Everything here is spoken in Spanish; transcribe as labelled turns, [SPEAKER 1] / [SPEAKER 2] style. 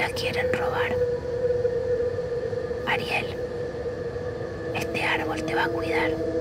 [SPEAKER 1] la quieren robar. Ariel, este árbol te va a cuidar.